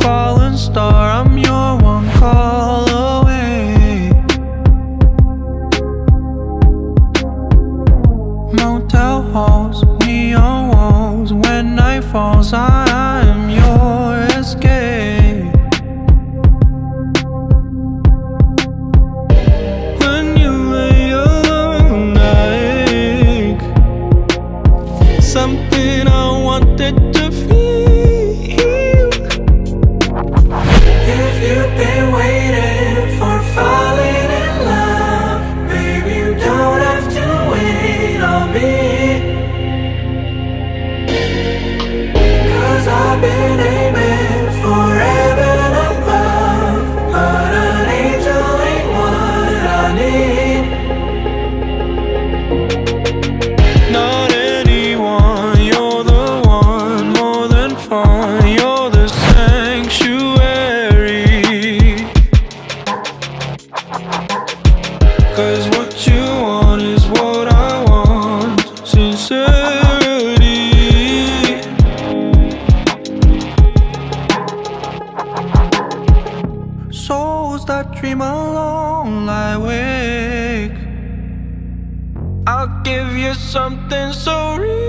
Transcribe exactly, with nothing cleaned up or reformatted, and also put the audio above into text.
fallen star, I'm your one call away. Motel halls, neon walls, when night falls, I am your escape. When you lay alone, I ache. Something I wanted to feel. If you've been waiting for falling in love, baby, you don't have to wait on me. Cause I've been aiming for heaven above, but an angel ain't what I need. Not anyone, you're the one, more than fun, you're the sanctuary. Cause what you want is what I want, sincerity. Souls that dream alone lie awake. I'll give you something so real.